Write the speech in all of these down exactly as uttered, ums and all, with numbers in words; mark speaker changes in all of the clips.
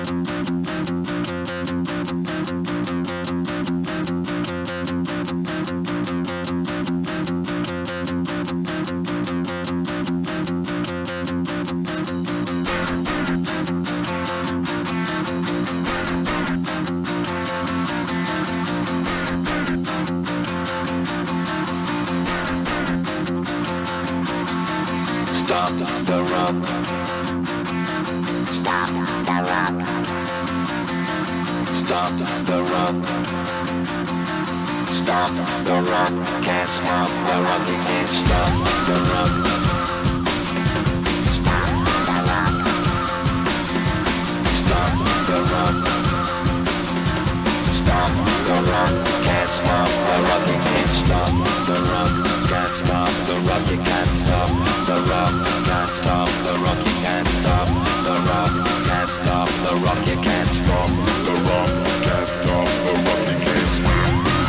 Speaker 1: Stop the rock.
Speaker 2: Stop the rock.
Speaker 1: Stop the rock. Stop the rock. Can't stop the rock. You can't stop the rock.
Speaker 2: Stop the rock.
Speaker 1: Stop the rock. Stop the rock. Can't stop the rock. You can't stop the rock. Can't stop the rock. You can't stop the rock. Can't stop the rock. You can't stop the rock. Can't stop the rock. You can't stop the rock. Can't stop the rock. You can't stop.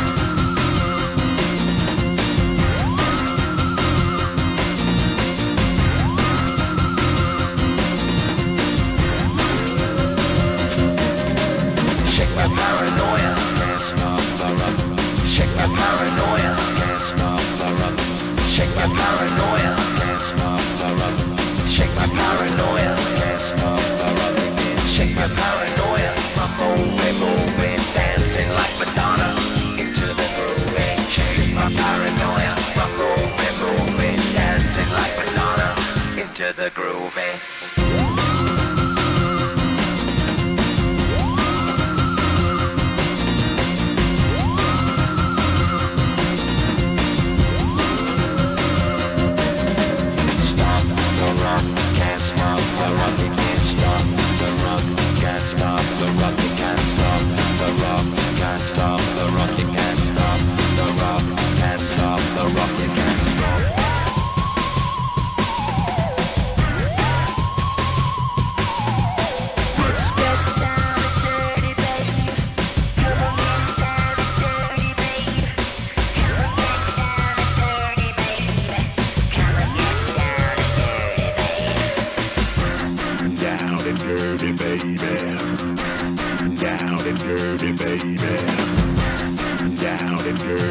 Speaker 1: Shake my paranoia. Can't stop the rock. Shake my paranoia. Can't stop the rock. Shake my paranoia. Can't stop the rock. Shake my paranoia. Can't stop the rock. Shake my paranoia. I'm moving, moving, dancing like Madonna into the groove. Shake my paranoia. I'm moving, moving, dancing like Madonna into the groove. Stop the rock, can't stop the rock, you can't stop the rock, can't stop the rock, you can't stop the rock, can't stop the rock, you can't stop the rock, can't stop the rock, you can't stop.
Speaker 2: Let's get down and dirty, baby. Come on, get down and dirty, baby. Come on, get down and dirty, baby. Come on, get down and dirty, baby.
Speaker 3: Down and dirty, baby. Down and dirty, baby. Down and dirty.